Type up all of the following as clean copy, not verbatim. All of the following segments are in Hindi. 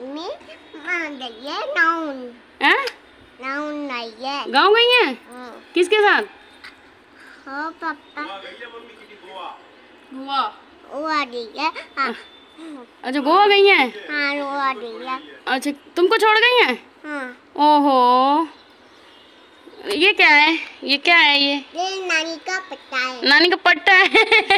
गाँव गई हैं? किसके साथ? पापा गोवा। हाँ। अच्छा गोवा गई हैं? हाँ गोवा गई है। अच्छा तुमको छोड़ गई हैं? हाँ। ओहो ये क्या है? ये क्या है ये नानी का पट्टा है। नानी का पट्टा है।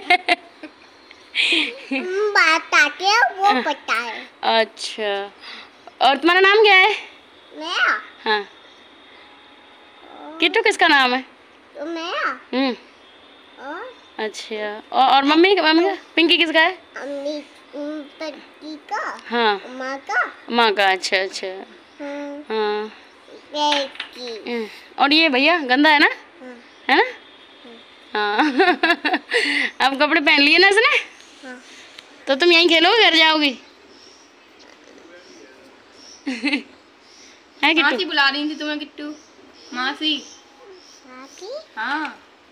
बात आती है वो पट्टा है। अच्छा और तुम्हारा नाम क्या है? मेरा? हाँ किट्टू किसका नाम है? तो मेरा? अच्छा और मम्मी का पिंकी किसका है? अम्मी पति का। हाँ माँ का। माँ का। अच्छा अच्छा हाँ और ये भैया गंदा है ना? है ना? हाँ अब कपड़े पहन लिए ना इसने? हाँ। तो तुम यहीं खेलोगे घर जाओगी? है किट्टू? मासी बुला रही थी तुम्हें किट्टू। मासी। हाँ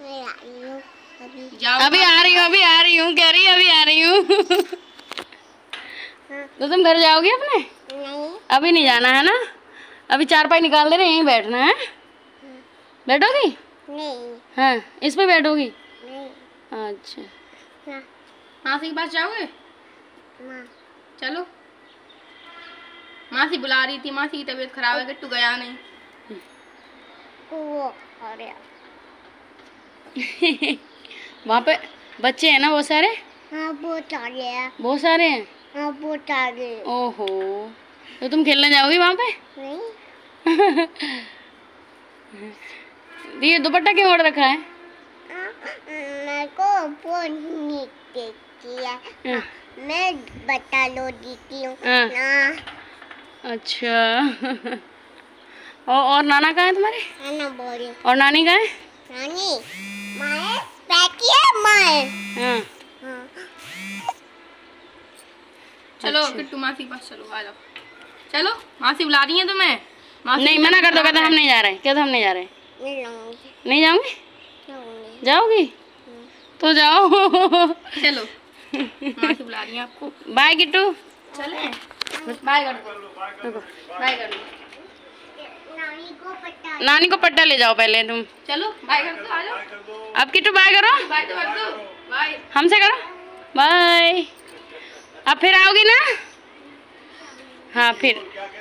अभी आ रही हूँ कह रही है अभी आ रही हूँ। तो तुम घर जाओगी अपने? नहीं। अभी नहीं जाना है ना? अभी चारपाई निकाल दे रहे यहीं बैठना है। बैठोगी? नहीं। हाँ इस पे बैठोगी? नहीं। अच्छा मासी के पास जाओगे? माँ। चलो मासी बुला रही थी। मासी की तबीयत खराब है किट्टू गया नहीं। वो अरे वहाँ पे बच्चे हैं ना बहुत सारे? हाँ बहुत सारे हैं। बहुत सारे हैं? हाँ बहुत सारे। ओहो तो तुम खेलने जाओगी वहाँ पे? नहीं। ये दुपट्टा क्यों ओढ़ रखा है? मेरे को वो नहीं देखती है। मैं बता लो दीदी हूँ ना। अच्छा और नाना कहाँ है तुम्हारे? नाना बोली। और नानी कहाँ है? नानी माए बैठी है माए। हाँ हाँ। चलो अच्छा। किट्टू मासी के पास चलो आ जाओ। चलो मासी बुला रही है तुम्हें। मासी नहीं मना कर दो कहते हम नहीं जा रहे। कहते हम नहीं जा रहे। नहीं लाऊंगी। नहीं जाओगी? लाऊंगी। जाओगी? तो जाओ। चलो मासी बुला रही है आपको। बाय किट्टू। चले बाय कर दो। बाय कर दो। नानी को पट्टा ले जाओ पहले तुम। चलो बाय कर दो आ जाओ। अब किट्टू बाय करो। बाय तो कर दो। बाय। हमसे करो बाय। अब फिर आओगी ना? हाँ फिर